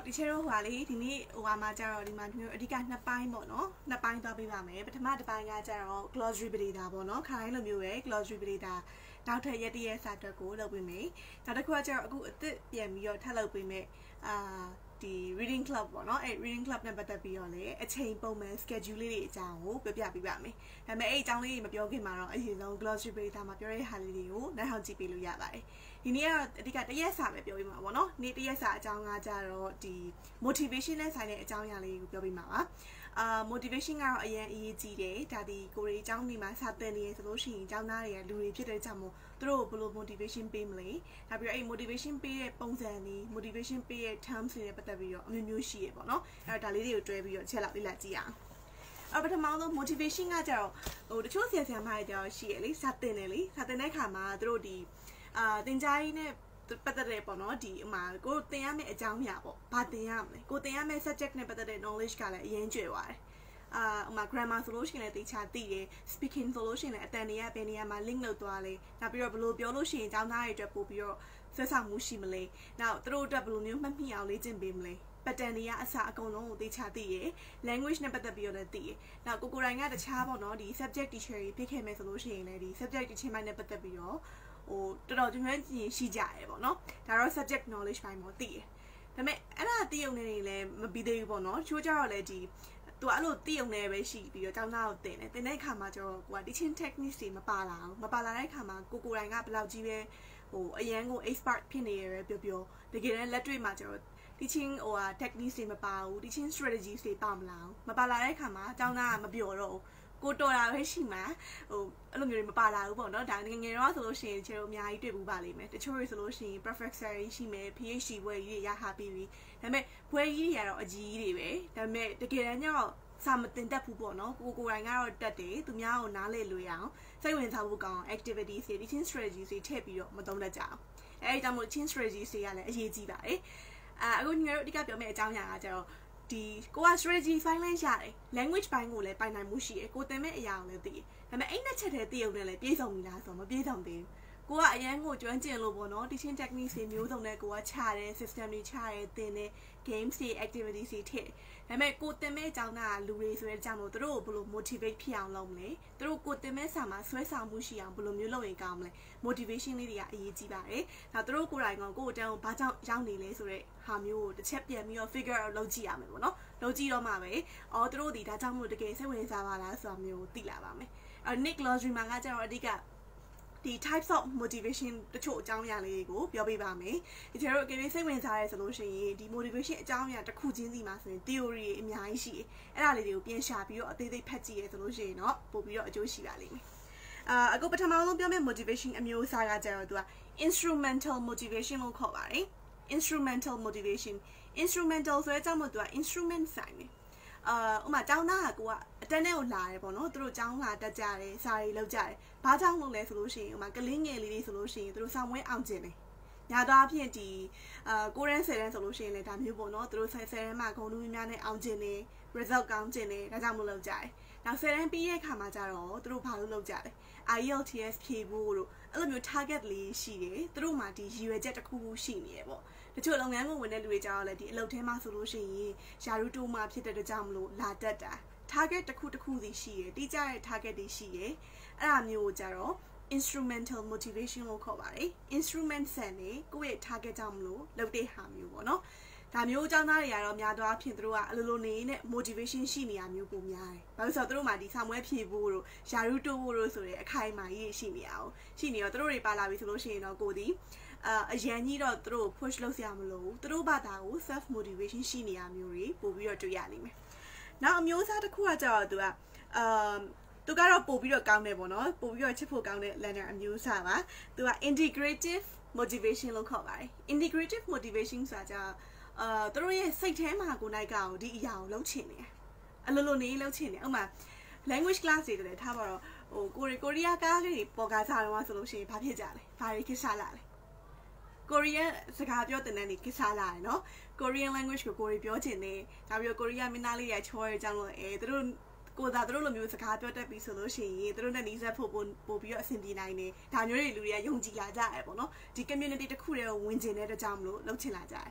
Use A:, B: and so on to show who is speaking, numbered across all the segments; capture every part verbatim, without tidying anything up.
A: ဒီချေတော့ဟွာလေဒီနေ့ဟိုဟာမှာကျတော့ဒီမှာမျိုးအဓိကနှစ်ပိုင်းပေါ့နော်နှစ်ပိုင်းသွားပေးပါမယ်ပထမတစ်ပိုင်းကကျတော့ glossary ပဒေတာပေါ့နော်ခါတိုင်းလိုမျိုးပဲ glossary ပဒေတာနောက်ထပ်ရက်တရက်စာတွက်ကိုလုပ်ပေးမယ်နောက်တစ်ခုကကျတော့အခုအစ်စ်ပြန်ပြီးတော့ထပ်လုပ်ပေးမယ်အာဒီ reading club ပေါ့နော်အဲ reading club နဲ့ပတ်သက်ပြီးတော့လေအချိန်ပုံမှန် schedule လေးတွေအကြောင်းကိုပြပြပေးပါမယ်ဒါပေမဲ့အဲ့အကြောင်းလေးတွေမပြောခင်မှာတော့အရင်ဆုံး glossary ပဒေတာမှာပြောတဲ့ဟာလေးတွေကိုနောက်ထောင်ကြည့်ပေးလို့ရပါတယ်ဒီနေ့ကတော့အဓိကတရက်စာပဲပြောပြမှာပေါ့နော်နေ့တရက်စာအကြောင်းကကြတော့ဒီ motivation နဲ့ဆိုင်တဲ့အကြောင်းအရာလေးကိုပြောပြမှာပါအာ motivation ကတော့အရင်အရေးကြီးတယ်ဒါဒီကိုရီအကြောင်းဒီမှာစာသင်နေရဆိုလို့ရှိရင်အကြောင်းသားတွေကလူတွေဖြစ်တဲ့ကြောင့်မို့သူတို့ဘယ်လို motivation ပေးမလဲဒါပြီးတော့အဲ့ motivation ပေးတဲ့ပုံစံတွေ motivation ပေးတဲ့ terms တွေနဲ့ပတ်သက်ပြီးတော့အမျိုးမျိုးရှိရပေါ့နော်အဲ့တော့ဒါလေးတွေကိုတွဲပြီးတော့ချက်လောက်လေးလာကြည့်အောင်အပထမဆုံး motivation ကကြတော့ဟိုတချို့ဆရာဆရာမတွေကြတော့ရှိရလေစာသင်တယ်လေစာသင်တဲ့ခါမှာသူတို့ဒီအာသင်ကြားရေးနဲ့ပတ်သက်တဲ့ပေါ့နော်ဒီအမှာကိုသင်ရမယ့်အကြောင်းအရာပေါ့ဘာသင်ရမလဲကိုသင်ရမယ့် subject နဲ့ပတ်သက်တဲ့ knowledge ကလည်းအရင်ကျွဲသွားတယ်အာအမှာ grammar ဆိုလို့ရှိရင်လည်းသိချာသိတယ် speaking ဆိုလို့ရှိရင်လည်းအတန်တွေကဘယ်နေရာမှာ link လုပ်သွားလဲနောက်ပြီးတော့ဘယ်လိုပြောလို့ရှိရင်အကြောင်းသားတွေအတွက်ပို့ပြီးတော့ဆွဲဆောင်မှုရှိမလဲနောက်သူတို့အတွက်ဘယ်လိုမျိုးမှတ်မိအောင်လေ့ကျင့်ပေးမလဲpattern တွေကအစအကုန်လုံးကိုသိချသိရ language နဲ့ပတ်သက်ပြီးတော့လည်းသိရနောက်ကိုကိုတိုင်းကတခြားပေါ့နော်ဒီ subject teacher တွေဖြစ်ခဲ့မယ်ဆိုလို့ရှိရင်လည်းဒီ subject teacher ပိုင်းနဲ့ပတ်သက်ပြီးတော့ဟိုတော်တော်ကျွမ်းကျွမ်းကျင်ရှိကြရပေါ့နော်ဒါတော့ subject knowledge ပိုင်းပေါ့သိရဒါပေမဲ့အဲ့ဒါသိုံနေနေလည်းမပြီးသေးဘူးပေါ့နော်ချိုးကြတော့လည်းဒီသူအဲ့လိုသိုံနေပဲရှိပြီးတော့ကျောင်းသားကိုတင်တယ်တင်တဲ့အခါမှာကျတော့ကိုက teaching techniques တွေမပါလာဘူးမပါလာတဲ့အခါမှာကိုကိုတိုင်းကဘယ်လောက်ကြီးပဲဟိုအရန်ကို expert ဖြစ်နေရပဲပြောပြောတကယ်တမ်းလက်တွေ့မှာကျတော့ teaching ဟိုဟာ techniques တွေမပါဘူး teaching strategies တွေပါမလာဘူးမပါလာတဲ့အခါမှာကျောင်းသားကမပြောတော့ဘူးကိုတော်တာပဲရှိမှာဟိုအဲ့လိုမျိုးတွေမပါလာဘူးပေါ့နော်ဒါငယ်ငယ်တော့ဆိုလို့ရှိရင်ချေတို့အများကြီးတွေ့ဘူးပါလိမ့်မယ်တချို့တွေဆိုလို့ရှိရင် professor ရှိမယ် PhD ဘွဲကြီးတွေရဟာပြီးပြီဒါပေမဲ့ဘွဲကြီးတွေကတော့အကြီးကြီးတွေပဲဒါပေမဲ့တကယ်တမ်းကျတော့စာမတင်တတ်ဘူးပေါ့နော်ကိုကိုတိုင်းကတော့တက်တယ်သူများကိုနားလည်လို့ရအောင်စိတ်ဝင်စားဖို့ကောင်း activities တွေ teaching strategies တွေထည့်ပြီးတော့မသုံးတတ်ကြအောင်အဲဒီကြောင့်မို့ teaching strategies တွေကလည်းအရေးကြီးပါတယ်အာအခုညီတို့အဓိကပြောမယ့်အကြောင်းအရာကကျတော့ဒီကိုက strategy file လေးရတယ် language ဘိုင်းကိုလည်းပိုင်နိုင်မှုရှိရယ်ကိုသင်မဲ့အရာကိုလည်းသိရယ်ဒါပေမဲ့အဲ့နှစ်ချက်တည်းသိုံနဲ့လည်းပြည့်စုံပြီလားဆိုတော့မပြည့်စုံသေးဘူးကိုကအရန်ကိုကျွမ်းကျင်လို့ပေါ့နော် teaching techniques တွေမျိုးစုံနဲ့ကိုကချတယ် system တွေချတယ်သင်တယ် games တွေ activities တွေထည့်ဒါပေမဲ့ကိုသင်မဲ့အကြောင်းကလူတွေဆိုတဲ့အကြောင်းမို့သူတို့ကိုဘယ်လို motivate ဖြစ်အောင်လုပ်မလဲသူတို့ကိုသင်မဲ့စာမှာဆွဲဆောင်မှုရှိအောင်ဘယ်လိုမျိုးလုပ်ရင်ကောင်းမလဲ motivation လေးတွေကအရေးကြီးပါတယ်ဒါသူတို့ကိုယ်တိုင်ကကိုယ့်အတန်းကိုဘာကြောင့်ရောက်နေလဲဆိုတဲ့ဟာမျိုးကိုတစ်ချက်ပြန်ပြီးတော့ figure out လုပ်ကြည့်ရမယ်ပေါ့နော်လုပ်ကြည့်တော့မှပဲအော်သူတို့ဒီဒါကြောင့်မို့တကယ်စိတ်ဝင်စားပါလားဆိုတာမျိုးသိလာပါမယ်အဲ Nick Glossary မှာကကျတော့အဓိကဒီ types of motivation တချို့အကြောင်းအရာလေးတွေကိုပြောပြပါမယ်ဒီကျတော့အကယ်၍စိတ်ဝင်စားရဲဆိုလို့ရှိရင်ဒီ motivation အကြောင်းအရာတစ်ခုချင်းစီမှာဆိုရင် theory အများကြီးရှိတယ်အဲ့ဒါလေးတွေကိုပြန်ရှာပြီးတော့အသေးသေးဖတ်ကြည့်ရဲဆိုလို့ရှိရင်တော့ပို့ပြီးတော့အကျိုးရှိပါလိမ့်မယ်အာအခုပထမဆုံးပြောမယ့် motivation အမျိုးအစားကကျတော့သူက instrumental motivation လို့ခေါ်ပါတယ် instrumental motivation instrumental ဆိုတဲ့အကြောင်းမို့သူက instrument ဆိုင်တယ်အာဥမာကျောင်းသားကကိုကအတန်းထဲကိုလာတယ်ပေါ့နော်သူတို့ကျောင်းလာတက်ကြတယ်စာတွေလုပ်ကြတယ်ဘာကြောင့်လုပ်လဲဆိုလို့ရှိရင်ဥမာကလေးငယ်လေးတွေဆိုလို့ရှိရင်သူတို့ဆောင်ဝဲအောင်ကျင်တယ်ညာတော့အဖြစ်ဒီအာကိုရန်ဆယ်တန်းဆိုလို့ရှိရင်လည်းဒါမျိုးပေါ့နော်သူတို့ဆယ်ဆယ်တန်းမှာဂုဏ်ထူးများနဲ့အောင်ကျင်တယ် result ကောင်းကျင်တယ်ဒါကြောင့်မလုပ်ကြတယ်နောက်ဆယ်တန်းပြီးရဲ့ခါမှာကျတော့သူတို့ဘာလို့လုပ်ကြလဲ E L T ဖြေဖို့တို့အဲ့လိုမျိုး target လေးရှိတယ်သူတို့မှာဒီရည်ရွယ်ချက်တစ်ခုခုရှိနေရပေါ့တချို့လုပ်ငန်းကိုဝင်တဲ့လူတွေကြတော့လည်းဒီအလုပ်ထဲမှာဆိုလို့ရှိရင်ယာရုတိုးမှာဖြစ်တဲ့အတွက်ကြောင့်မလို့လာတက်တာ target တစ်ခုတစ်ခုစီရှိရယ်တိကျတဲ့ target တွေရှိရယ်အဲ့ဒါမျိုးကိုကြတော့ instrumental motivation လို့ခေါ်ပါတယ် instrument ဆန်နေကိုယ့်ရဲ့ target ကြောင့်မလို့လုပ်တဲ့ဟာမျိုးပေါ့နော်ဒါမျိုးအကြောင်းသားတွေကတော့များသောအားဖြင့်သူတို့ကအလိုလိုနေနဲ့ motivation ရှိနေရမျိုးပုံများတယ်။ဘာလို့ဆိုတော့သူတို့မှဒီဆောင်ဝဲဖြည့်ဖို့တို့ယာရုတိုးဖို့တို့ဆိုတဲ့အခိုင်အမာကြီးရှိနေရအောင်ရှိနေတော့သူတို့တွေပါလာပြီဆိုလို့ရှိရင်တော့ကိုဒီအာအရန်ကြီးတော့သူတို့ push လုပ်စရာမလိုဘူးသူတို့ဘာသာကို self motivation ရှိနေရမျိုးတွေပို့ပြီးတော့တွေ့ရနိုင်မယ်။နောက်အမျိုးအစားတစ်ခုကကျတော့သူကအာသူကတော့ပို့ပြီးတော့ကောင်းတယ်ပေါ့နော်ပို့ပြီးတော့ချစ်ဖို့ကောင်းတဲ့ learner အမျိုးအစားပါသူက integrative motivation လို့ခေါ်ပါတယ် integrative motivation ဆိုတာကြအာသူတို့ရဲ့စိတ်ထဲမှာကိုနိုင်ကောင်ဒီအရာကိုလှုပ်ချင်နေအလိုလိုနေလှုပ်ချင်နေဥပမာ language class တွေလည်းထားပါတော့ဟိုကိုရီကိုရီးယားကားလေးပေါ်ကားစားတော့ဆိုလို့ရှိရင်ဘာဖြစ်ကြလဲဘာတွေခက်စားလာလဲကိုရီးယားစကားပြောတဲ့နေ့ခက်စားလာတယ်နော် Korean language ကိုကိုရီပြောချင်တယ်ဒါပြီးတော့ကိုရီးယားမင်းသားလေးရချောရဲအကြောင်းလို့အဲသူတို့ကိုသာတို့လိုမျိုးစကားပြောတတ်ပြီဆိုလို့ရှိရင်တို့နဲ့နီးစပ်ဖို့ပို့ပြီးတော့အဆင်ပြေနိုင်တယ်ဒါမျိုးတွေလူတွေကယုံကြည်လာကြရပေါ့နော်ဒီ community တစ်ခုတည်းကိုဝင်ကျင်တဲ့အတွက်ကြောင့်မလို့လှုပ်ချင်လာကြတယ်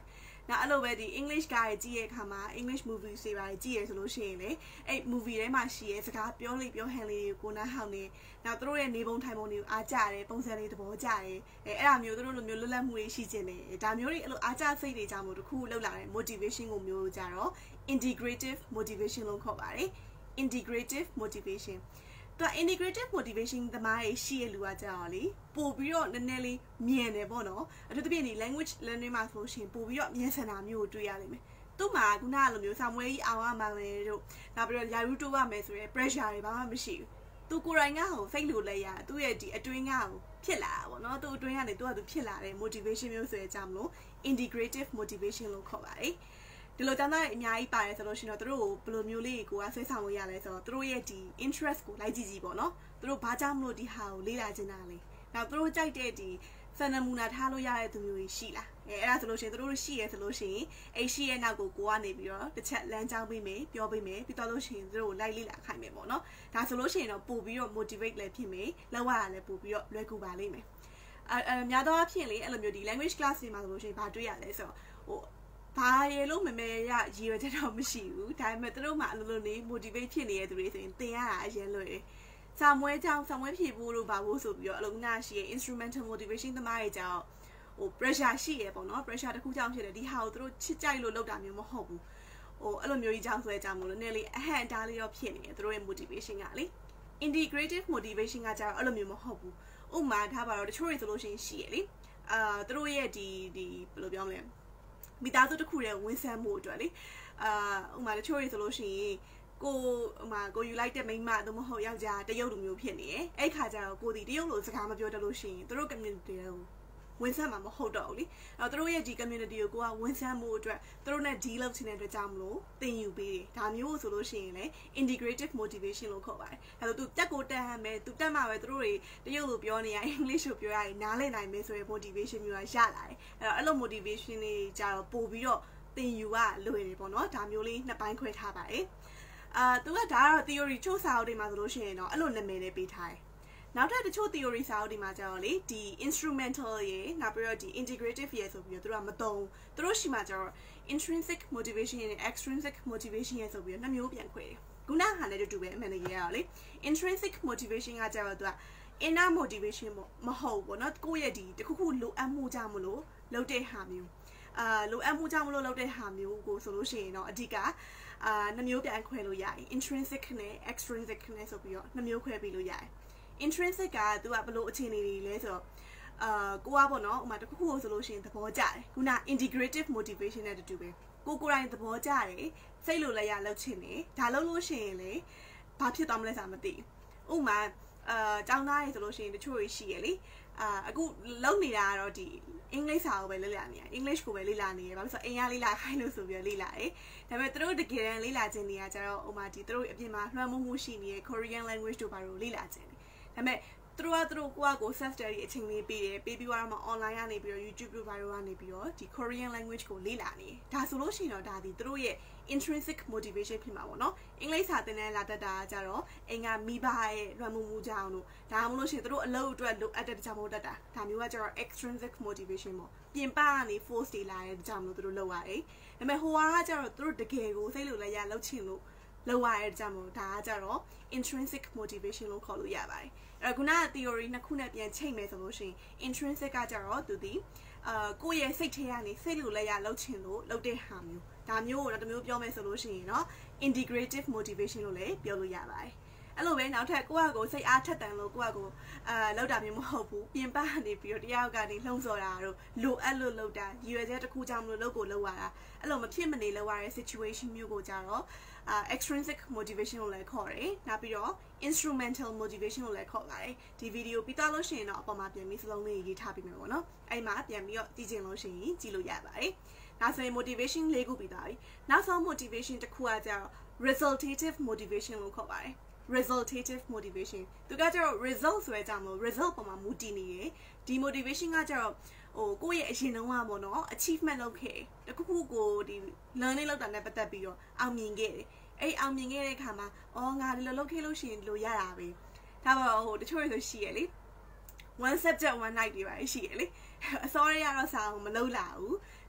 A: Now already English guy G kama English movie say by G solution le a movie re ma shi ye saka pyo li pyo han li ko na hao ni now သူတို့ရဲ့နေပုံထိုင်ပုံတွေအားကြတယ်ပုံစံတွေသဘောကျတယ်အဲအဲ့ဒါမျိုးသူတို့လိုမျိုးလွတ်လပ်မှုတွေရှိခြင်းတယ်ဒါမျိုးတွေအဲ့လိုအားကြစိတ်တွေကြောင့်မို့တခုလောက်လာတဲ့ motivation ကိုမျိုးကြတော့ integrative motivation လို့ခေါ်ပါတယ် integrative motivation သူ integrative motivation သမားတွေရှိရလူကကြတော့လေပို့ပြီးတော့နည်းနည်းလေးမြင်တယ်ပေါ့နော်အထူးသဖြင့်ဒီ language learning မှာဆိုရှင်ပို့ပြီးတော့မြင်စင်တာမျိုးကိုတွေ့ရလိမ့်မယ်သူ့မှာခုနကလိုမျိုးစာမွေးကြီးအောင်ရမှာပဲတို့နောက်ပြီးတော့ယာရုတိုးရမယ်ဆိုရယ် pressure တွေဘာမှမရှိဘူးသူကိုယ်တိုင်ကဟိုစိတ်လိုလဲရသူ့ရဲ့ဒီအတွင်းကဟိုဖြစ်လာတာပေါ့နော်သူအတွင်းကနေသူကသူဖြစ်လာတဲ့ motivation မျိုးဆိုရကြမလို့ integrative motivation လို့ခေါ်ပါတယ်ဒီလိုတန်းသားအများကြီးပါတယ်ဆိုလို့ရှိရင်တော့သူတို့ကိုဘယ်လိုမျိုးလေးကိုကဆွဲဆောင်လို့ရလဲဆိုတော့သူတို့ရဲ့ဒီ interest ကိုလိုက်ကြည့်ကြည့်ပေါ့နော်သူတို့ဘာကြောင့်မလို့ဒီဟာကိုလေ့လာခြင်းတာလဲနောက်သူတို့ကြိုက်တဲ့ဒီစံနမူနာထားလို့ရတဲ့သူမျိုးကြီးရှိလားအဲအဲ့ဒါဆိုလို့ရှိရင်သူတို့ရှိရဲဆိုလို့ရှိရင်အဲ့ရှိရဲ့နောက်ကိုကိုကနေပြီးတော့တစ်ချက်လမ်းကြောင်းပေးမယ်ပြောပေးမယ်ပြီးတော့လို့ရှိရင်သူတို့ကိုလိုက်လေ့လာခိုင်းမယ်ပေါ့နော်ဒါဆိုလို့ရှိရင်တော့ပို့ပြီးတော့ motivate လည်းဖြစ်မယ်လောက်ရတာလည်းပို့ပြီးတော့လွယ်ကူပါလိမ့်မယ်အဲအဲများသောအားဖြင့်လေအဲ့လိုမျိုးဒီ language class တွေမှာဆိုလို့ရှိရင်ဘာတွေ့ရလဲဆိုတော့ဟိုဘာရေလို့မမေရရည်ရွယ်ချက်တော့မရှိဘူးဒါပေမဲ့သူတို့မှအလိုလိုနေ motivate ဖြစ်နေတဲ့သူတွေဆိုရင်သင်ရတာအရင်လွယ်တယ်စာမွေးကြောင်းစာမွေးဖြည့်ဖို့လို့ပါဖို့ဆိုပြီးတော့အလုံးနာရှိရဲ့ instrumental motivation သမားတွေကြောင့်ဟို pressure ရှိရပေါ့နော် pressure တစ်ခုကြောင့်ဖြစ်တယ်ဒီဟာကိုသူတို့ချစ်ကြိုက်လို့လုပ်တာမျိုးမဟုတ်ဘူးဟိုအဲ့လိုမျိုးကြီးကြောင့်ဆွဲကြမို့လို့နည်းလေးအဟန့်အတားလေးတော့ဖြစ်နေတယ်သူတို့ရဲ့ motivation ကလေ integrative motivation ကကြတော့အဲ့လိုမျိုးမဟုတ်ဘူးဥပမာထားပါတော့တချို့တွေဆိုလို့ရှိရင်ရှိရလေအာသူတို့ရဲ့ဒီဒီဘယ်လိုပြောမလဲမိသားစုတစ်ခုရဲ့ဝန်ဆန်းမှုအတွက်လေအာဥပမာတချို့တွေဆိုလို့ရှိရင်ကိုဟိုမှာကိုယူလိုက်တဲ့မိန်းမသို့မဟုတ်ယောက်ျားတရုတ်လူမျိုးဖြစ်နေတယ်အဲ့ခါကျတော့ကိုဒီတရုတ်လိုစကားမပြောတလို့ရှိရင်သူတို့ community ကိုဝန်ဆန်းမှာမဟုတ်တော့ဘူးလေအဲ့တော့သူတို့ရဲ့ဒီ community ကိုကိုကဝန်ဆန်းမှုအတွက်သူတို့နဲ့ deal လုပ်ချင်တဲ့အတွက်ကြောင့်မလို့သင်ယူပေးတယ်ဒါမျိုးဆိုလို့ရှိရင်လေ integrative motivation လို့ခေါ်ပါတယ်အဲ့တော့သူတက်ကိုတက်ဟမ်းမယ်သူတက်မှပဲသူတို့တွေတရုတ်လိုပြောနေရ English လိုပြောရရင်နားလည်နိုင်မယ်ဆိုရင် motivation မျိုးကရလာတယ်အဲ့တော့အဲ့လို motivation တွေကြတော့ပို့ပြီးတော့သင်ယူကလွယ်တယ်ပေါ့နော်ဒါမျိုးလေးနှစ်ပိုင်းခွဲထားပါတယ်အာသူကဒါကတော့ theory ချို့စာအုပ်တွေမှာဆိုလို့ရှိရင်တော့အဲ့လိုနာမည်လေးပေးထားတယ်နောက်ထပ်တချို့ theory စာအုပ်တွေမှာကျတော့လေဒီ instrumental ရေနောက်ပြီးတော့ဒီ integrative ရေဆိုပြီးတော့သူတို့ကမသုံးသူတို့ရှိမှကျတော့ intrinsic motivation နဲ့ extrinsic motivation ရေဆိုပြီးတော့နှစ်မျိုးပြန်ခွဲတယ်ခုနကလည်းတူတူပဲအမှန်တကယ်ရတော့လေ intrinsic motivation ကကျတော့သူက inner motivation မဟုတ်ဘူးเนาะကိုယ့်ရဲ့ဒီတခုခုလိုအပ်မှုကြောင့်မလို့လုပ်တဲ့ဟာမျိုးအာလိုအပ်မှုကြောင့်မလို့လုပ်တဲ့ဟာမျိုးကိုဆိုလို့ရှိရင်တော့အဓိကအာနှစ်မျိုးပြန်ခွဲလို့ရတယ် intrinsic နဲ့ extrinsic နဲ့ဆိုပြီးတော့နှစ်မျိုးခွဲပြီးလို့ရတယ် intrinsic ကသူကဘလို့အခြေအနေတွေလဲဆိုတော့အာကိုကပေါ့နော်ဥမာတစ်ခုခုဆိုလို့ရှိရင်သဘောကျတယ်ခုန integrative motivation နဲ့တူတူပဲကိုကိုယ်တိုင်သဘောကျတယ်စိတ်လိုလည်းရလုပ်ချင်တယ်ဒါလုပ်လို့ရှိရင်လေဘာဖြစ်သွားမလဲဆိုတာမသိဘူးဥမာအာကျောင်းသားတွေဆိုလို့ရှိရင်တချို့ရှိရလေအာအခုလုံနေတာကတော့ဒီအင်္ဂလိပ်စာကိုပဲလေ့လာနေရတယ် English ကိုပဲလေ့လာနေရဘာလို့ဆိုအင်္ဂလိပ်လေ့လာခိုင်းလို့ဆိုပြီးလေ့လာတယ်ဒါပေမဲ့သူတို့တကယ်တမ်းလေ့လာခြင်းတွေကကျတော့ဟိုမှာဒီသူတို့အပြင်မှာလွှမ်းမိုးမှုရှိနေတဲ့ Korean language တို့ဘာလို့လေ့လာခြင်းလဲဒါပေမဲ့သူတို့ကသူတို့ကိုယ့်အကို self study အချိန်လေးပေးတယ်ပေးပြီးတော့မှ online ကနေပြီးတော့ YouTube တို့ဘာလို့ကနေပြီးတော့ဒီ Korean language ကိုလေ့လာနေဒါဆိုလို့ရှိရင်တော့ဒါဒီသူတို့ရဲ့ intrinsic motivation ဖြစ်မှာပေါ့နော်အင်္ဂလိပ်စာသင်တဲ့လာတတ်တာကြတော့အင်္ဂါမိဘရဲ့လွှမ်းမိုးမှုကြောင့်လို့ဒါမှမဟုတ်လို့ရှိရင်သူတို့အလုပ်အတွက်လိုအပ်တဲ့ကြောင့်မဟုတ်တတ်တာဒါမျိုးကကျတော့ extrinsic motivation ပေါ့ပြင်ပကနေ force တွေလာတဲ့ကြောင့်လို့သူတို့လုပ်ရတယ်ဒါပေမဲ့ဟိုဟာကကျတော့သူတို့တကယ်ကိုစိတ်လိုလည်းရလှုပ်ချင်လို့လောက်ရတဲ့ကြောင့်မို့ဒါကကြတော့ intrinsic motivation လို့ခေါ်လို့ရပါတယ်အဲ့တော့ခုနက theory နှစ်ခုနဲ့ပြန်ချိန်မယ်ဆိုလို့ရှိရင် intrinsic ကကြတော့သူဒီအာကိုယ့်ရဲ့စိတ်ထဲကနေစိတ်လိုလည်းရလှုပ်ချင်လို့လုပ်တဲ့ဟာမျိုးဒါမျိုးကိုတော့တမျိုးပြောမယ်ဆိုလို့ရှိရင်တော့ integrative motivation လို့လည်းပြောလို့ရပါတယ်အဲ့လိုပဲနောက်ထပ်ကိုယ့်အကိုစိတ်အားထက်တန်လို့ကိုယ့်အကိုအာလောက်တာမျိုးမဟုတ်ဘူးပြင်ပကနေပြီးတော့တရားကနေလှုံ့ဆော်တာတို့လိုအပ်လို့လောက်တာရည်ရွယ်ချက်တစ်ခုကြောင့်မလို့လုပ်ကိုလုပ်ရတာအဲ့လိုမဖြစ်မနေလုပ်ရတဲ့ situation မျိုးကိုကြတော့Uh, extrinsic motivation လို့လည်းခေါ်တယ်။နောက်ပြီးတော့ instrumental motivation လို့လည်းခေါ်ပါတယ်။ဒီ video ပြီးသွားလို့ရှိရင်တော့အပေါ်မှာပြန်ပြီးစလုံးလေးရေးထားပြီးမယ်ပေါ့နော်။အဲ့မှာပြန်ပြီးတော့ကြည့်ချင်လို့ရှိရင်ကြည့်လို့ရပါတယ်။နောက်ဆိုရင် motivation လေးခုပြီးသွားပြီ။နောက်ဆုံး motivation တစ်ခုကကျတော့ resultative motivation လို့ခေါ်ပါတယ်။ resultative motivation သူကကျတော့ result ဆိုတဲ့အကြောင်းလို့ result ပေါ်မှာမူတည်နေတယ်။ဒီ motivation ကကျတော့ဟိုကိုယ့်ရဲ့အရင်တုန်းကပေါ့နော် achievement လုပ်ခဲ့တခုခုကိုဒီ learning လုပ်တာနဲ့ပတ်သက်ပြီးတော့အောင်မြင်ခဲ့တယ်အဲ့အောင်မြင်ခဲ့တဲ့အခါမှာအော်ငါဒီလိုလုပ်ခဲ့လို့ရှိရင်ဒီလိုရတာပဲဒါပေါ့ဟိုတချို့တွေဆိုရှိရလေ one subject one night တွေပါရှိရလေအစောရရတော့စာအောင်မလုပ်လာဘူး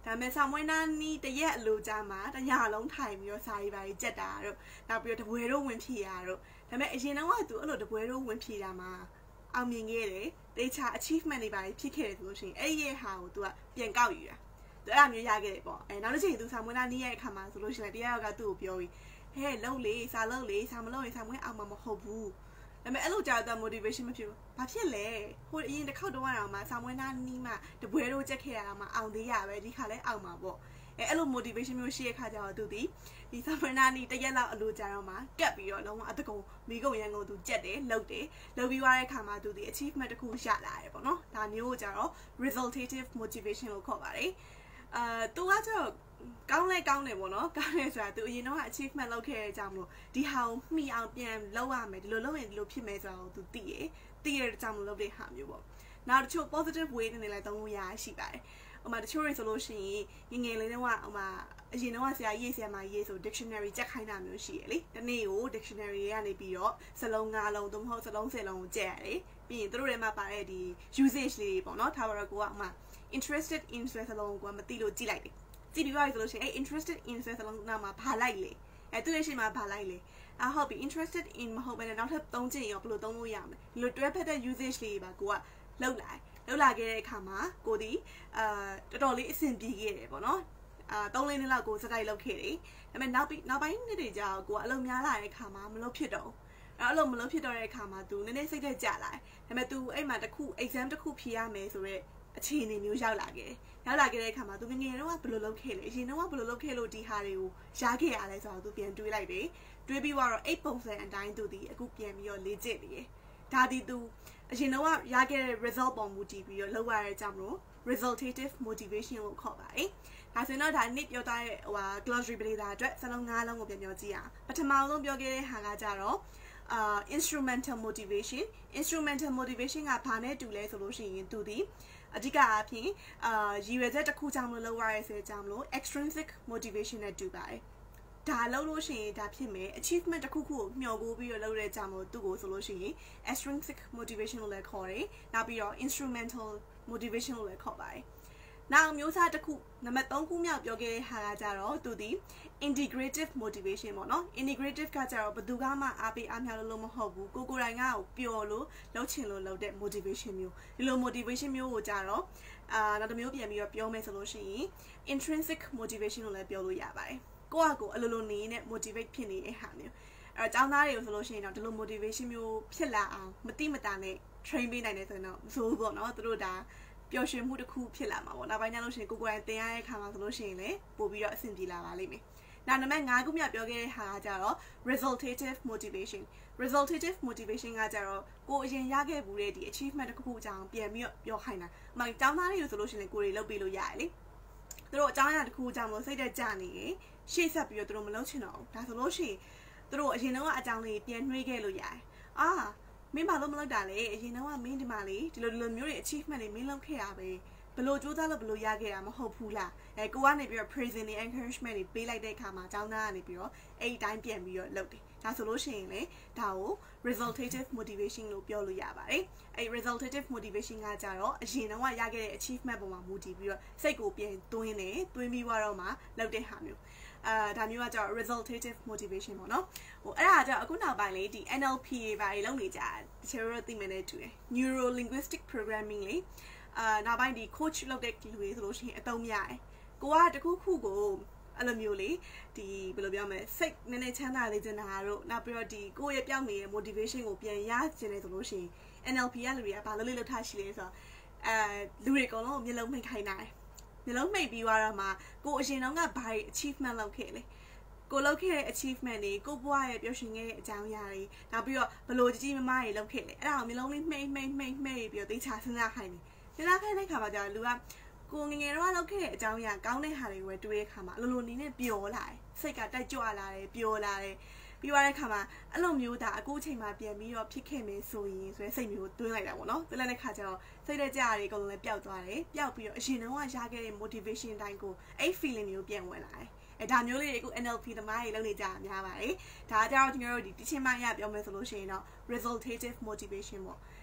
A: ဒါပေမဲ့ဆောင်မွေးနာနီးတရက်အလိုကြမှာတညာလုံးထိုင်ပြီးတော့စာရေးပါကြက်တာတို့နောက်ပြီးတော့တပွဲတော့ဝင်ဖြည့်ရတို့ဒါပေမဲ့အရင်တော့ကသူအဲ့လိုတပွဲတော့ဝင်ဖြည့်တာမှာအောင်မြင်ခဲ့တယ်တေချာ achievement တွေပါဖြစ်ခဲ့တယ်ဆိုလို့ရှိရင်အဲ့ဒီဟာကို तू ကပြန်ကောက်ယူတာသူအဲ့လိုမျိုးရခဲ့တယ်ပေါ့အဲနောက်တစ်ချိန် तू ဆောင်မွေးနာနီးရဲ့အခါမှာဆိုလို့ရှိရင်တရားရောက်ကသူ့ကိုပြောပြီးဟဲ့လှုပ်လေစာလှုပ်လေစာမလှုပ်ရင်ဆောင်မွေးအောင်မှာမဟုတ်ဘူးဒါပေမဲ့အဲ့လိုကြာတော့ motivation မဖြစ်ဘူးဘာဖြစ်လဲဟိုအရင်တစ်ခေါက်တော့အောင်မှာဆောင်မွေးနာနီးမှာတပွဲတော့ကြက်ခဲ့ရတာမှာအောင်သေးရပဲဒီခါလဲအောင်မှာပေါ့အဲအဲ့လို motivation မျိုးရှိတဲ့ခါကျတော့သူဒီဒီဆောင်မွေးနာနီးတရက်လောက်အလိုကြာတော့မှာကက်ပြီးတော့လုံးဝအတကုံမိကုံရန်ကုန်သူကြက်တယ်လှုပ်တယ်လှုပ်ပြီးသွားတဲ့ခါမှာသူဒီ achievement တစ်ခုရလာတယ်ပေါ့နော်ဒါမျိုးကိုကျတော့ resultative motivation လို့ခေါ်ပါတယ်အာသူကကျတော့ကောင်းလဲကောင်းတယ်ပေါ့နော်ကောင်းတယ်ဆိုတာသူအရင်တော့ achievement လုပ်ခဲ့တဲ့အကြောင်းမလို့ဒီဟာကိုမှီအောင်ပြန်လုပ်ရမယ်ဒီလိုလုပ်ရင်ဒီလိုဖြစ်မယ်ဆိုတော့သူသိရသိရတဲ့အကြောင်းမလုပ်တဲ့ဟာမျိုးပေါ့နောက်တချို့ positive way နဲ့လည်းသုံးလို့ရရှိပါတယ်ဟိုမှာတချို့တွေဆိုလို့ရှိရင်ငငယ်လေးတုန်းကဟိုမှာအရင်တော့ဆရာရေးဆရာမရေးဆို dictionary ကြက်ခိုင်းတာမျိုးရှိရလေတနေ့ကို dictionary ကနေပြီးတော့စလုံး၅လုံးသို့မဟုတ်စလုံး၁၀လုံးကိုကြက်ရတယ်ပြီးရင်သူတို့တွေမှာပါတဲ့ဒီ usage လေးပေါ့နော်ထားပါတော့ကိုကဟိုမှာ interested in ဆိုတဲ့စလုံးကိုမသိလို့ကြည့်လိုက်တယ်ကြည့်ပြီးသွားပြီဆိုလို့ရှိရင်အဲ့ interested in ဆိုတဲ့စလုံးနာမှာဘာလိုက်လဲအဲ့သူရဲ့ရှေ့မှာဘာလိုက်လဲအဟုတ်ပြီ interested in မဟုတ်ဘဲနဲ့နောက်ထပ်သုံးချင်ရောဘယ်လိုသုံးလို့ရမလဲဒီလိုတွဲဖက်တဲ့ usage လေးပါကိုကလောက်လိုက်လောက်လာခဲ့တဲ့အခါမှာကိုဒီအာတော်တော်လေးအဆင်ပြေခဲ့တယ်ပေါ့နော်အာသုံးလေးနှစ်လောက်ကိုစတိုက်လောက်ခဲ့တယ်ဒါပေမဲ့နောက်ပြီးနောက်ပိုင်းနှစ်တွေကြာကိုကအလုံးများလာတဲ့အခါမှာမလုပ်ဖြစ်တော့အဲ့လိုမလုပ်ဖြစ်တော့တဲ့အခါမှာ तू နည်းနည်းစိတ်သက်ကြလာတယ်ဒါပေမဲ့ तू အဲ့မှာတစ်ခု exam တစ်ခုဖြေရမယ်ဆိုတော့အခြေအနေမျိုးရောက်လာခဲ့ရောက်လာခဲ့တဲ့အခါမှာ तू ငငယ်တော့ဘယ်လိုလုပ်ခဲ့လဲအရင်တော့ဘယ်လိုလုပ်ခဲ့လို့ဒီဟာတွေကိုရခဲ့ရလဲဆိုတော့ तू ပြန်တွေးလိုက်တယ်တွေးပြီးတော့အဲ့ပုံစံအတိုင်း तू ဒီအခုပြန်ပြီးတော့လေ့ကျင့်နေတယ်ဒါဒီ तू အရင်တော့ရခဲ့တဲ့ result ပုံမူတည်ပြီးတော့လုပ်ရတဲ့အကြောင်းလို့ resultative motivation လို့ခေါ်ပါတယ်ဒါဆိုရင်တော့ဒါနေ့ပြောထားတဲ့ဟိုဟာ glossary ပရိသတ်အတွက်စလုံး၅လုံးကိုပြန်ပြောကြည့်အောင်ပထမဆုံးပြောခဲ့တဲ့ဟာကကြတော့Uh, instrumental motivation instrumental motivation ကဘာနဲ့တူလဲဆိုလို့ရှိရင်သူဒီအဓိကအဖြစ်အာရည်ရွယ်ချက်တစ်ခုကြောင့်မလို့လုပ်ရရဲဆိုတဲ့အကြောင်းမလို့ extrinsic motivation နဲ့တူပါတယ်ဒါလုပ်လို့ရှိရင်ဒါဖြစ်မယ် achievement တစ်ခုခုကိုမျှော်ကိုပြီးတော့လုပ်တဲ့အကြောင်းမလို့သူ့ကိုဆိုလို့ရှိရင် extrinsic motivation လို့လည်းခေါ်တယ်နောက်ပြီးတော့ instrumental motivation လို့လည်းခေါ်ပါတယ်နောက်မျိုးစားတစ်ခုနံပါတ်၃ခုမြောက်ပြောခဲ့တဲ့ဟာကကြတော့သူဒီ integrative motivation ပေါ့နော် integrative ကကြတော့ဘယ်သူကမှအားပေးအားမြောက်လို့မဟုတ်ဘူးကိုကိုယ်တိုင်ကပျော်လို့လှုပ်ချင်လို့လုပ်တဲ့ motivation မျိုးဒီလို motivation မျိုးကိုကြတော့အာနောက်တစ်မျိုးပြန်ပြီးတော့ပြောမယ်ဆိုလို့ရှိရင် intrinsic motivation လို့လည်းပြောလို့ရပါတယ်ကိုယ့်အကိုအလိုလိုနေနဲ့ motivate ဖြစ်နေတဲ့ဟာမျိုးအဲတော့ကျောင်းသားတွေကိုဆိုလို့ရှိရင်တော့ဒီလို motivation မျိုးဖြစ်လာအောင်မတိမတာနဲ့ train ပေးနိုင်တယ်ဆိုရင်တော့မဆိုးဘူးပေါ့နော်သူတို့ဒါပျော်ရွှင်မှုတစ်ခုဖြစ်လာမှာပေါ့နောက်ပိုင်းကျလို့ရှိရင်ကိုကိုယ်တိုင်သင်ရတဲ့ခါမှာဆိုလို့ရှိရင်လည်းပို့ပြီးတော့အဆင်ပြေလာပါလိမ့်မယ်နောက်နံပါတ်၅ခုမြောက်ပြောခဲ့တဲ့ဟာကကြတော့ resultative motivation resultative motivation ကကြတော့ကိုအရင်ရခဲ့ဘူးတဲ့ဒီ achievement တစ်ခုခုအကြောင်းပြန်ပြီးတော့ပြောခိုင်းတာ။မှကျောင်းသားတွေဆိုလို့ရှိရင်ကိုယ်တွေလုပ်ပေးလို့ရတယ်လေ။သူတို့အကြောင်းအရာတစ်ခုအကြောင်းလို့စိတ်သက်ကြနေရင်ရှေ့ဆက်ပြီးတော့သူတို့မလုပ်ချင်တော့ဘူး။ဒါဆိုလို့ရှိရင်သူတို့အရင်တော့အကြောင်းလေးပြန်နှွှေးခဲ့လို့ရတယ်။အာမင်းဘာလို့မလုပ်တာလဲအရင်တော့မင်းဒီမှာလေဒီလိုဒီလိုမျိုးတွေ achievement တွေမင်းလုပ်ခဲ့ရပဲဘလို့ကြိုးစားလို့ဘလို့ရခဲ့တာမဟုတ်ဘူးလားအဲကိုကနေပြီးတော့ praising တွေ encouragement တွေပေးလိုက်တဲ့အခါမှာကျောင်းသားကနေပြီးတော့အဲ့ဒီတိုင်းပြန်ပြီးတော့လုပ်တယ်ဒါဆိုလို့ရှိရင်လေဒါကို resultative motivation လို့ပြောလို့ရပါတယ်အဲ့ resultative motivation ကကြတော့အရင်တော့ရခဲ့တဲ့ achievement ပေါ်မှာမူတည်ပြီးတော့စိတ်ကိုပြန်သွင်းတယ်သွင်းပြီးတော့မှလုပ်တဲ့ဟာမျိုးအာဒါမျိုးကကျတော့ resultative motivation ပေါ့နော်ဟိုအဲ့ဒါကျတော့အခုနောက်ပိုင်းလေဒီ N L P တွေပါလုပ်နေကြတယ်တချို့တော့သိမယ်နဲ့တူတယ် neuro linguistic programming လေအာနောက်ပိုင်းဒီ coach လုပ်တဲ့လူတွေဆိုလို့ရှိရင်အသုံးများတယ်ကိုကတခုခုကိုအဲ့လိုမျိုးလေဒီဘယ်လိုပြောမလဲစိတ်နည်းနည်းချမ်းသာလေးချင်တာတို့နောက်ပြီးတော့ဒီကိုယ့်ရဲ့ပြောင်းနေတဲ့ motivation ကိုပြန်ရချင်တယ်ဆိုလို့ရှိရင် N L P ကလူတွေကဘာလို့လေးလုပ်ထားရှိလဲဆိုတော့အဲလူတွေအကုန်လုံးမျက်လုံးမိတ်ခိုင်းတာမျက်လုံးမိတ်ပြီးတော့မှကိုအရင်တော့ကဘာ achievement လုပ်ခဲ့လဲကိုလုပ်ခဲ့တဲ့ achievement တွေကိုဘွားရဲ့ပျော်ရွှင်ခဲ့တဲ့အကြောင်းအရာတွေနောက်ပြီးတော့ဘလို့ကြီးကြီးမားမားတွေလုပ်ခဲ့လဲအဲ့ဒါကိုမျက်လုံးလေးမှိတ်မှိတ်မှိတ်မှိတ်ပြီးတော့သိချစဉ်းစားခိုင်းတယ်စဉ်းစားခိုင်းတဲ့ခါမှာကျတော့လူကကိုငငယ်တော့လုပ်ခဲ့တဲ့အကြောင်းအရာကောင်းတဲ့ဟာတွေကိုပဲတွေးတဲ့ခါမှာအလိုလိုနေနဲ့ပျော်လာတယ်စိတ်ကတက်ကြွလာတယ်ပျော်လာတယ်ပြီးသွားတဲ့ခါမှာအဲ့လိုမျိုးဒါအခုအချိန်မှာပြန်ပြီးတော့ဖြစ်ခဲ့မယ်ဆိုရင်ဆိုရင်စိတ်မျိုးတွင်းလိုက်တာပေါ့နော်တွင်းလိုက်တဲ့ခါကျတော့စိတ်တဲ့ကြတွေအကုန်လုံးလည်းပျောက်သွားတယ်ပျောက်ပြီးတော့အရင်တော့ရခဲ့တဲ့ motivation တိုင်းကိုအဲ့ feeling မျိုးပြန်ဝင်လာတယ်အဲဒါမျိုးလေးတွေအခု N L P သမားတွေလုပ်နေကြတာများပါတယ်ဒါကြောင့်ကျွန်တော်တို့ဒီ teaching မရပြောမယ်ဆိုလို့ရှိရင်တော့ resultative motivation ပေါ့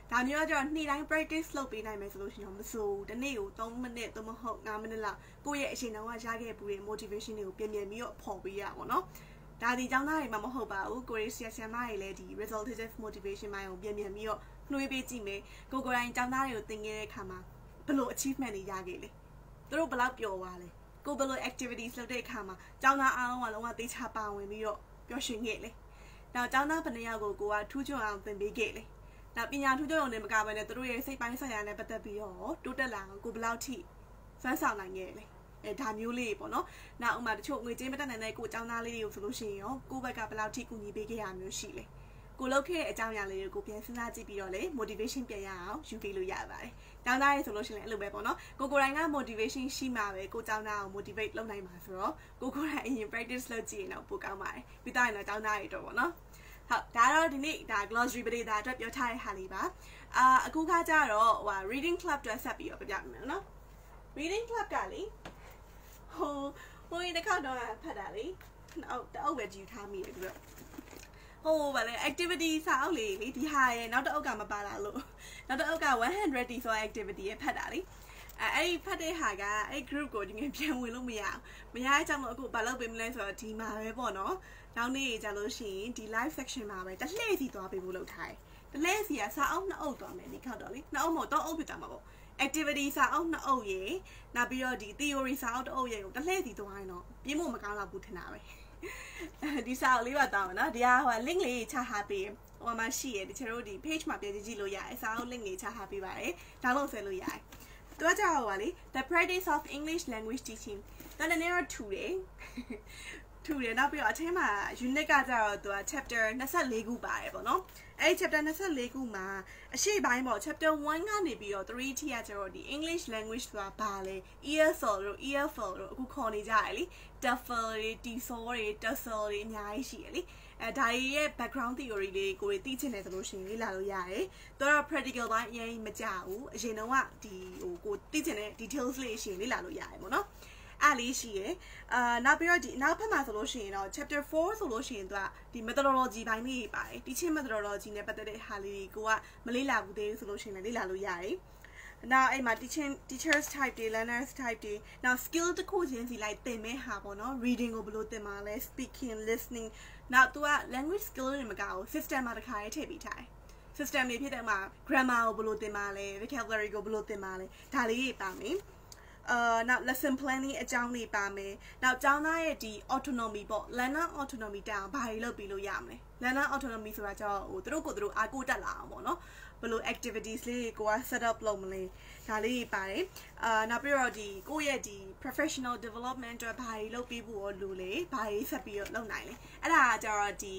A: ဒါမျိုးကကျတော့နေ့တိုင်း practice လုပ်ပေးနိုင်မယ်ဆိုလို့ရှိရင်မဆိုးတနေ့ကို3မိနစ်သို့မဟုတ်5မိနစ်လောက်ကိုယ့်ရဲ့အချိန်တောင်ကရခဲ့ပူတဲ့ motivation တွေကိုပြန်ပြန်ပြီးတော့ဖော်ပေးရပါတော့ဒါဒီကျောင်းသားတွေမှမဟုတ်ပါဘူးကိုရီးယားဆရာမတွေလည်းဒီ resultative motivation မိုင်းကိုပြန်ပြန်ပြီးတော့နှွေးပေးကြည့်မယ်ကိုကိုယ်တိုင်ကျောင်းသားတွေကိုသင်ခဲ့တဲ့အခါမှာဘယ်လို achievement တွေရခဲ့လဲသူတို့ဘယ်လောက်ပျော်သွားလဲကိုဘယ်လို activities လုပ်တဲ့အခါမှာကျောင်းသားအားလုံးကလုံးဝသိချပါဝင်ပြီးတော့ပျော်ရွှင်ခဲ့လေနောက်ကျောင်းသားဘယ်နှယောက်ကိုကိုကထူးချွန်အောင်သင်ပေးခဲ့လေနောက်ပညာထူးချွန်အောင်လည်းမကဘဲနဲ့သူတို့ရဲ့စိတ်ပိုင်းဆိုင်ရာနဲ့ပတ်သက်ပြီးတော့တိုးတက်လာအောင်ကိုဘယ်လောက်ထိစွမ်းဆောင်နိုင်ခဲ့လဲအဲဒါမျိုးလေးပေါ့နော်နောက်ဥမာတချို့ငွေကြေးမတက်နိုင်တဲ့ကိုကျောင်းသားလေးတွေကိုဆိုလို့ရှိရင်ရောကိုဘက်ကဘယ်လောက်ထိကူညီပေးခဲ့ရမျိုးရှိလဲကိုလုပ်ခဲ့တဲ့အကြောင်းအရာလေးတွေကိုပြန်စဉ်းစားကြည့်ပြီးတော့လေ motivation ပြန်ရအောင်ယူပေးလို့ရပါတယ်။ကျောင်းသားရေးဆိုလို့ရှိရင်အဲ့လိုပဲပေါ့နော်။ကိုကိုယ်တိုင်က motivation ရှိမှပဲကိုကျောင်းသားကို motivate လုပ်နိုင်မှာဆိုတော့ကိုကိုယ်တိုင်အရင် practice လုပ်ကြည့်ရင်တော့ပိုကောင်းပါတယ်။ပြီးတော့ရင်တော့ကျောင်းသားရေးတော့ပေါ့နော်။ဟုတ်ဒါတော့ဒီနေ့ဒါ glossary ပရိသတ်အတွက်ပြောထားတဲ့ဟာလေးပါ။အာအခုခါကျတော့ဟို reading club အတွက်ဆက်ပြီးတော့ပြပြမယ်နော်။ reading club ကလေဟိုဟိုဒီတစ်ခါတော့ဖတ်တာလေ။နောက်တအုပ်ပဲကြည့်ထားမိတယ်ပြီးတော့ဟိုဗာလေ activity စာအုပ်လေးလေဒီဟာရဲ့နောက်တစ်အုပ်ကမပါလာလို့နောက်တစ်အုပ်ကone hundredဆို activity ရဲ့ဖတ်တာလေအဲအဲ့ဒီဖတ်တဲ့ဟာကအဲ့ group ကိုဒီငယ်ပြန်ဝင်လို့မရအောင်မရတဲ့အကြောင်းလို့အခုဘာလုပ်ပေးမလဲဆိုတော့ဒီမှာပဲပေါ့နော်နောက်နေ့ကြာလို့ရှိရင်ဒီ live section မှာပဲတစ်လှည့်စီသွားပေးဖို့လုပ်ထားတယ်တစ်လှည့်စီကစာအုပ်နှစ်အုပ်သွားမယ်ဒီခေတ်တော့လေနှစ်အုပ်မဟုတ်တော့အုပ်ဖြစ်တာမှာပေါ့ activity စာအုပ်နှစ်အုပ်ရေနောက်ပြီးတော့ဒီ theory စာအုပ်တစ်အုပ်ရေကိုတစ်လှည့်စီသွားရင်တော့ပြင်းဖို့မကောင်းတော့ဘူးထင်တာပဲဒီစာအုပ်လေးပါတောင်းမယ်နော်ဒီဟာဟို link လေးချထားပေးဟိုမှာရှိရတချို့တို့ဒီ page မှာပြန်ကြည့်လို့ရတယ်စာအုပ် link လေးချထားပေးပါတယ် download ဆဲလို့ရတယ်သူကကြောက်ပါလေ the practice of English language teaching ဒါလည်းတော့ထူတယ်ထူတယ်နောက်ပြီးတော့အထင်းမှာ unit ကကြတော့သူက chapter twenty-fourခုပါတယ်ပေါ့နော်အဲ့ chapter twenty-fourခုမှာအရှိပိုင်းပေါ့ chapter one ကနေပြီးတော့threeထိကကျတော့ဒီ English language ဆိုတာဘာလဲ E L T တို့ E L F တို့အခုခေါ်နေကြရလေ T F L တွေ T S O L တွေ T S L တွေအများကြီးရှိရလေအဲဒါရဲ့ background theory လေးကိုသိချင်တယ်ဆိုလို့ရှိရင်လေ့လာလို့ရတယ်သူကတော့ practical ပိုင်းအရင်မကြဘူးအရင်တော့ကဒီဟိုကိုသိချင်တဲ့ details လေးရှိရင်လေ့လာလို့ရတယ်ပေါ့နော်အဲ့လေးရှိရယ်အာနောက်ပြီးတော့ဒီနောက်ဖက်မှာဆိုလို့ရှိရင်တော့ chapter four ဆိုလို့ရှိရင်သူကဒီ methodology ဘိုင်းလေးပါတယ် teaching methodology နဲ့ပတ်သက်တဲ့ဟာလေးကိုကမလေ့လာဘူးသေးဘူးဆိုလို့ရှိရင်လည်းလေ့လာလို့ရတယ်နောက်အဲ့မှာ teaching teachers type တွေ learners type တွေနောက် skill တစ်ခုချင်းစီလိုက်သင်မဲ့ဟာပေါ့နော် reading ကိုဘယ်လိုသင်မှာလဲ speaking listening နောက်သူက language skill တွေမကဘူး system မှာတစ်ခါရေးထည့်ပြီးထားတယ် system တွေဖြစ်တဲ့မှာ grammar ကိုဘယ်လိုသင်မှာလဲ vocabulary ကိုဘယ်လိုသင်မှာလဲဒါလေးတွေပါမယ်Uh, now lesson planning အကြောင်းလေးပါမယ်။နောက်ကျောင်းသားရဲ့ဒီ autonomy ပေါ့ learner autonomy တောင်ဘာတွေလုပ်ပြီးလို့ရမလဲ။ learner autonomy ဆိုတာကြောင့်ဟိုသူတို့ကိုသူတို့အားကိုးတက်လာအောင်ပေါ့နော်။ဘယ်လို activities လေးကိုက set up လုပ်မလဲ။ဒါလေးပါတယ်။အာနောက်ပြီးတော့ဒီကိုယ့်ရဲ့ဒီ professional development အတွက်ဘာတွေလုပ်ပြီးဖို့ရောလိုလဲ။ဘာတွေဆက်ပြီးတော့လုပ်နိုင်လဲ။အဲ့ဒါကကျတော့ဒီ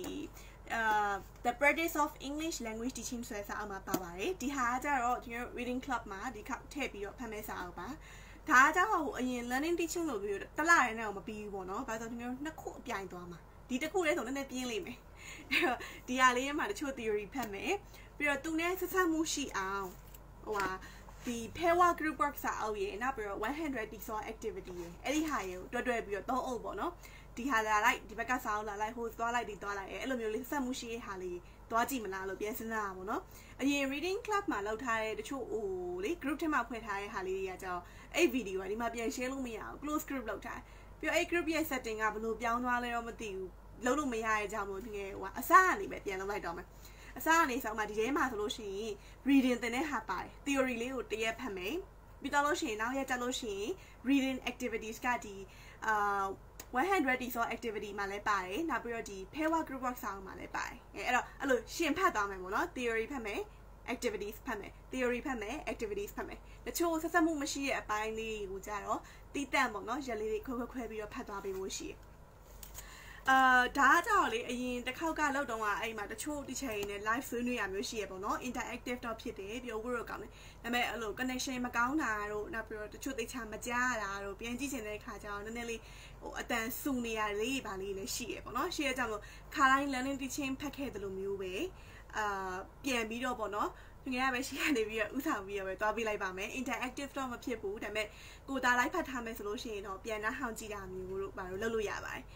A: Uh, the practice of English language teaching ဆိုတဲ့စာအုပ်မှာပါပါတယ်။ဒီဟာကကျတော့ဒီ reading club မှာဒီခါထည့်ပြီးတော့ဖတ်မဲ့စာအုပ်ပါ။ဒါကကြောင့်ဟိုအရင် learning teaching လို့ပြောတလားရဲနဲ့တော့မပြီးဘူးပေါ့နော်။ဘာလို့ဒီမျိုးနှစ်ခုအပြိုင်သွားမှာ။ဒီတစ်ခုလေးဆိုလည်းနည်းနည်းပြင်းလိမ့်မယ်။အဲ့တော့ဒီဟာလေးမှာတချို့ theory ဖတ်မယ်။ပြီးတော့သူနဲ့ဆက်ဆက်မှုရှိအောင်ဟိုဟာဒီ pair work group work စာအုပ်ရေနောက်ပြီးတော့one hundred T S O L activity ရေအဲ့ဒီဟာရေကိုတွဲတွဲပြီးတော့သုံးအုပ်ပေါ့နော်။ဒီဟာလာလိုက်ဒီဘက်ကစာအုပ်လာလိုက်ဟိုသွားလိုက်ဒီသွားလိုက်အဲ့လိုမျိုးလေးဆက်မှုရှိတဲ့ဟာလေးသွားကြည့်မလားလို့ပြန်စဉ်းစားရပါတော့။အရင် reading club မှာလောက်ထားတဲ့တချို့ဟိုလေ group ထဲမှာဖွဲ့ထားတဲ့ဟာလေးတွေကကြောင့်အဲ့ video ကဒီမှာပြန် share လို့မရဘူး close group လောက်ထား။ပြီးတော့အဲ့ group ရဲ့ setting ကဘယ်လိုပြောင်းသွားလဲတော့မသိဘူး။လုံးလို့မရတဲ့ကြောင့်မို့ဒီငယ်ဟိုအစားကနေပဲပြန်လုပ်လိုက်တော့မယ်။အစားကနေဆောင်းမှာဒီထဲမှာဆိုလို့ရှိရင် reading သင်တဲ့ဟာပါတယ် theory လေးကိုတရက်ဖတ်မယ်။ပြီးတော့လို့ရှိရင်နောက်ရက်ကျလို့ရှိရင် reading activities ကဒီအာ one hundred T S O L activity မှာလည်းပါတယ်နောက်ပြီးတော့ဒီ pair work group work စာအုပ်မှာလည်းပါတယ်အဲအဲ့တော့အဲ့လိုရှင်းဖတ်သွားမယ်ပေါ့နော် theory ဖတ်မယ် activities ဖတ်မယ် theory ဖတ်မယ် activities ဖတ်မယ်တချို့ဆက်ဆက်မှုမရှိတဲ့အပိုင်းလေးကိုကြတော့တီးတန့်ပေါ့နော်ရက်လေးတွေခွဲခွဲခွဲပြီးတော့ဖတ်သွားပေးဖို့ရှိတယ်အာဒါကြောင့်လေအရင်တစ်ခေါက်ကလောက်တော့ကအဲ့မှာတချို့ teacher တွေနဲ့ live ဆွေးနွေးရမျိုးရှိရပေါ့နော် interactive တော့ဖြစ်တယ်ပြောဖို့တော့ကောင်းတယ်ဒါပေမဲ့အဲ့လို connection မကောင်းတာတို့နောက်ပြီးတော့တချို့သိချာမကြားရတာတို့ပြန်ကြည့်ချင်တဲ့ခါကျတော့နည်းနည်းလေးဟိုအတန်ဆူနေရလေးပါလေးလည်းရှိရပေါ့နော်ရှိရကြောင့်လို့ခါတိုင်း learning teaching ဖတ်ခဲ့တယ်လို့မျိုးပဲအာပြန်ပြီးတော့ပေါ့နော်ငယ်ရပဲရှိရနေပြီးတော့ဥဆောင်ပြီးတော့ပဲတွားပေးလိုက်ပါမယ် interactive တော့မဖြစ်ဘူးဒါပေမဲ့ကိုတာလိုက်ဖတ်ထားမယ်ဆိုလို့ရှိရင်တော့ပြန်နှားဟောင်းကြည့်တာမျိုးတို့ဘာလို့လုပ်လို့ရပါတယ်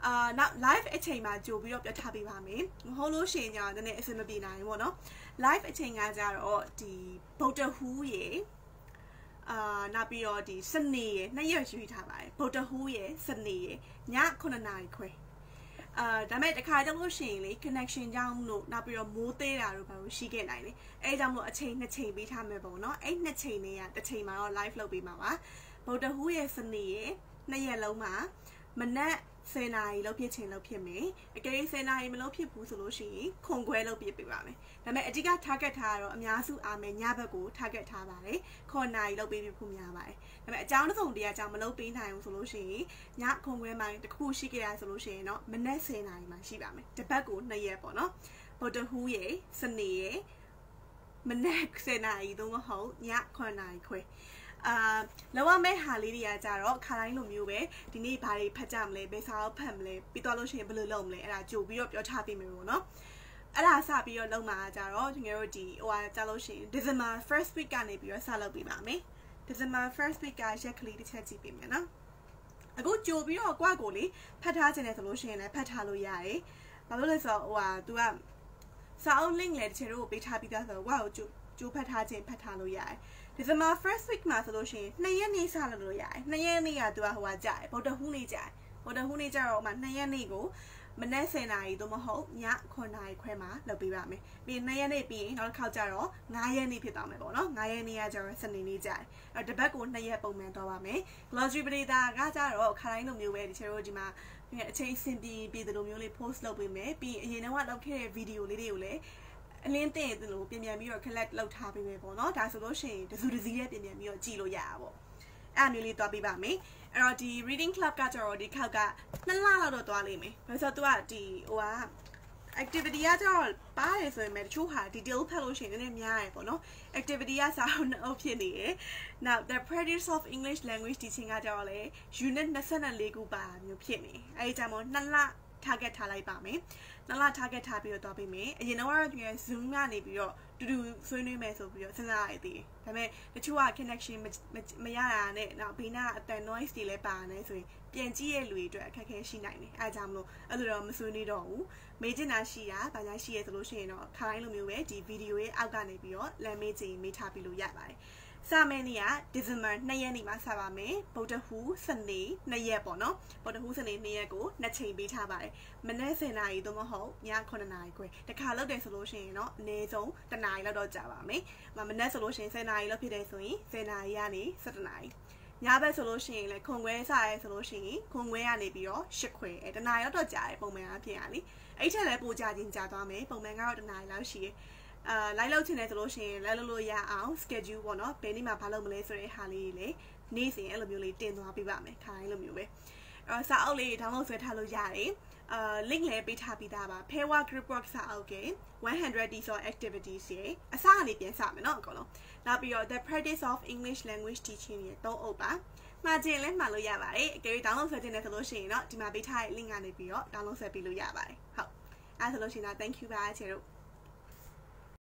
A: အာနောက် live အချိန်မှာကြိုပြီးတော့ပြထားပေးပါမယ်မဟုတ်လို့ရှိရင်ညနည်းနည်းအဆင်မပြေနိုင်ဘူးပေါ့နော် live အချိန်ကကြတော့ဒီဗုဒ္ဓဟူးရေအာနောက်ပြီးတော့ဒီစနေရေနှစ်ရက်ရွေးထားပါတယ်ဗုဒ္ဓဟူးရေစနေရေညခုနှစ်နာရီခွဲအာဒါမဲ့တခါကြောင့်လို့ရှိရင်လေ connection ကြောင့်လို့နောက်ပြီးတော့မိုးသေးတာတို့ဘာလို့ရှိခဲ့နိုင်လဲအဲကြောင့်လို့အချိန်နှစ်ချိန်ပေးထားမယ်ပေါ့နော်အဲ့နှစ်ချိန်တွေကတစ်ချိန်မှာတော့ live လုပ်ပေးမှာပါဗုဒ္ဓဟူးရေစနေရေနှစ်ရက်လုံးမှာမနက်ဆယ်နာရီလောက်ဖြစ်ချင်းလောက်ဖြစ်မယ်အကယ်၍ဆယ်နာရီမလောက်ဖြစ်ဘူးဆိုလို့ရှိရင်ခုံခွဲလောက်ပြပေးပါမယ်ဒါပေမဲ့အဓိက target ထားတော့အများစုအားမယ်ညဘက်ကို target ထားပါတယ်ခုနှစ်နာရီလောက်ပေးပြဖို့များပါတယ်ဒါပေမဲ့အကြောင်းတစ်စုံတည်းအကြောင်းမလုပ်ပေးနိုင်ဘူးဆိုလို့ရှိရင်ညခုံခွဲမှတစ်ခုရှိကြရဆိုလို့ရှိရင်တော့မနက်ဆယ်နာရီမှရှိပါမယ်တစ်ပတ်ကိုနှစ်ရက်ပေါ့နော်ဗုဒ္ဓဟူးရေစနေရေမနက်ဆယ်နာရီသို့မဟုတ်ညခုနှစ်နာရီခွဲအာလောကမဲ့ဟာလေးတွေကကြတော့ခါတိုင်းလိုမျိုးပဲဒီနေ့ဘာတွေဖတ်ကြမလဲဘယ်စာအုပ်ဖတ်မလဲပြီးတော့လို့ရှိရင်ဘယ်လိုလုပ်မလဲအဲ့ဒါကြိုပြီးတော့ပြောထားပေးမယ်ပေါ့နော်အဲ့ဒါစပြီးတော့လုပ်မှာကြတော့ကျွန်တော်တို့ဒီဟိုဟာကြလို့ရှိရင် December first week ကနေပြီးတော့စလုပ်ပေးပါမယ် December first week ကရက်ကလေးတစ်ချက်ကြည့်ပေးမယ်နော်အခုကြိုပြီးတော့ကွာကိုလေဖတ်ထားခြင်းနဲ့ဆိုလို့ရှိရင်လည်းဖတ်ထားလို့ရတယ်ဘာလို့လဲဆိုတော့ဟိုဟာ तू ကစာအုပ် link လည်းတစ်ချက်တို့ပေးထားပြီးသားဆိုတော့ကွာကိုကြိုကြိုဖတ်ထားခြင်းဖတ်ထားလို့ရတယ်December first week မှာဆိုလို့ရှိရင်နှစ်ရက်နေ့စလုပ်လို့ရတယ်နှစ်ရက်နေ့ကသူကဟိုကကြာတယ်ဗုဒ္ဓဟူးနေ့ကြာတယ်ဗုဒ္ဓဟူးနေ့ကြာတော့မှနှစ်ရက်နေ့ကိုမနက်ဆယ်နာရီသို့မဟုတ်ညခုနှစ်နာရီခွဲမှာလုပ်ပေးပါမယ်ပြီးရင်နှစ်ရက်နေ့ပြီးရင်နောက်တစ်ခေါက်ကြာတော့ငါးရက်နေ့ဖြစ်သွားမယ်ပေါ့နော်ငါးရက်နေ့ကကြာတော့စနေနေ့ကြာတယ်အဲ့တော့တစ်ပတ်ကိုနှစ်ရက်ပုံမှန်သွားပါမယ် Glossary ပရိသတ်ကကြာတော့ခါတိုင်းလိုမျိုးပဲဒီချေတို့ဒီမှာအချိန်စင်ပြီးပြီးဒီလိုမျိုးလေး post လုပ်ပေးမယ်ပြီးအရင်တော့လုပ်ခဲ့တဲ့ video လေးတွေကိုလည်းအလင်းတင်တယ်လို့ပြန်ပြန်ပြီးတော့ collect လုပ်ထားပေးမယ်ပေါ့နော်ဒါဆိုလို့ရှိရင်တစုတစည်းနဲ့ပြန်ပြန်ပြီးတော့ကြည့်လို့ရတာပေါ့အဲ့မျိုးလေးတွားပေးပါမယ်အဲ့တော့ဒီ reading club ကကျတော့ဒီခေါက်ကနှစ်လလောက်တော့တွားလိမ့်မယ်ဘာလို့ဆိုတော့ तू ကဒီဟိုက activity ကကျတော့ပါတယ်ဆိုရင်တချို့ဟာ detail ဖတ်လို့ရှိရင်နည်းနည်းများရယ်ပေါ့နော် activity ကစာအုပ်နှစ်အုပ်ဖြစ်နေတယ် now the practice of English language teaching ကကျတော့လေ unit နှစ်十四ခုပါမျိုးဖြစ်နေအဲ့ဒီကြောင့်မို့နှစ်လ target ထားလိုက်ပါမယ်နှစ်လ target ထားပြီးတော့တွားပေးမယ်အရင်တော့ကတော့ကျွန်တော် Zoom ကနေပြီးတော့တူတူဆွေးနွေးမယ်ဆိုပြီးတော့စဉ်းစားရသေးတယ်ဒါပေမဲ့တချို့က connection မရတာနဲ့နောက်ဘေးနားအတန် noise တွေလည်းပါနေဆိုရင်ပြန်ကြည့်ရလူတွေအတွက်အခက်အခဲရှိနိုင်တယ်အဲဒါကြောင့်မလို့အဲ့လိုတော့မဆွေးနွေးတော့ဘူးမေးချင်တာရှိတာဘာသာရှိရဆိုလို့ရှိရင်တော့ခါတိုင်းလိုမျိုးပဲဒီ video ရဲ့အောက်ကနေပြီးတော့လမ်းမေးချင်မေးထားပြီးလို့ရပါတယ်စာမင်းနေ့က December နှစ်ရက်နေ့မှာစပါမယ်ဗုဒ္ဓဟူးစနေနှစ်ရက်ပေါ့နော်ဗုဒ္ဓဟူးစနေနှစ်ရက်ကိုနှစ်ချိန်ပေးထားပါတယ်မနေ့ဆယ်နာရီသို့မဟုတ်ညခုနှစ်နာရီခွဲတခါလောက်တယ်ဆိုလို့ရှိရင်တော့အနည်းဆုံးတစ်နာရီလောက်တော့ကြာပါမယ်မနေ့ဆိုလို့ရှိရင်ဆယ်နာရီလောက်ဖြစ်တယ်ဆိုရင်ဆယ်နာရီကနေဆယ်တစ်နာရီညဘက်ဆိုလို့ရှိရင်လည်းခုံခွဲစရဲဆိုလို့ရှိရင်ခုံခွဲကနေပြီးတော့ရှစ်ခွဲအဲတစ်နာရီတော့ကြာတယ်ပုံမှန်အဖြစ်ရလေအဲ့ထက်လည်းပိုကြာချင်းကြာသွားမယ်ပုံမှန်ကတော့တစ်နာရီလောက်ရှိတယ်အာလိုက်လုပ်ချင်တယ်ဆိုလို့ရှိရင်လိုက်လုပ်လို့ရအောင် schedule ပေါ့နော်ဘယ်နေ့မှဘာလုပ်မလဲဆိုတဲ့ဟာလေးတွေလေနေ့စဉ်အဲ့လိုမျိုးလေးတင်သွားပေးပါမယ်ခါတိုင်းလိုမျိုးပဲအဲ့တော့စာအုပ်လေး download ဆွဲထားလို့ရတယ်အာ link လည်းပေးထားပြီးသားပါ Pairwa group work စာအုပ်ကone hundred diesel activities ရေအစကနေပြန်စမယ်နော်အကုန်လုံးနောက်ပြီးတော့ the practice of English language teaching ရေသုံးအုပ်ပါမှာကျင်လည်းမှာလို့ရပါတယ်အကယ်၍ download ဆွဲခြင်းနဲ့ဆိုလို့ရှိရင်တော့ဒီမှာပေးထားတဲ့ link ကနေပြီးတော့ download ဆွဲပြီးလို့ရပါတယ်ဟုတ်အဲ့ဆိုလို့ရှိရင်တော့ thank you ပါချေတို့